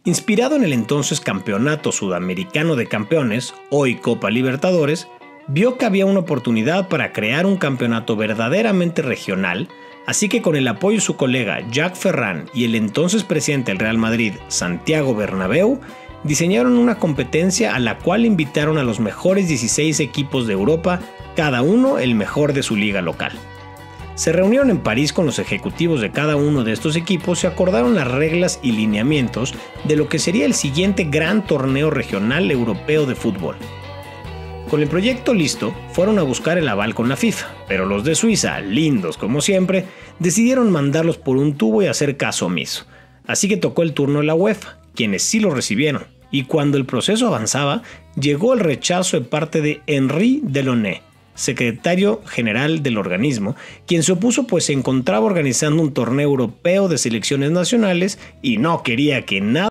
Inspirado en el entonces Campeonato Sudamericano de Campeones, hoy Copa Libertadores, vio que había una oportunidad para crear un campeonato verdaderamente regional, así que con el apoyo de su colega Jacques Ferrand y el entonces presidente del Real Madrid, Santiago Bernabéu, diseñaron una competencia a la cual invitaron a los mejores 16 equipos de Europa, cada uno el mejor de su liga local. Se reunieron en París con los ejecutivos de cada uno de estos equipos y acordaron las reglas y lineamientos de lo que sería el siguiente gran torneo regional europeo de fútbol. Con el proyecto listo, fueron a buscar el aval con la FIFA, pero los de Suiza, lindos como siempre, decidieron mandarlos por un tubo y hacer caso omiso. Así que tocó el turno de la UEFA, quienes sí lo recibieron, y cuando el proceso avanzaba, llegó el rechazo de parte de Henri Delaunay, secretario general del organismo, quien se opuso pues se encontraba organizando un torneo europeo de selecciones nacionales y no quería que nada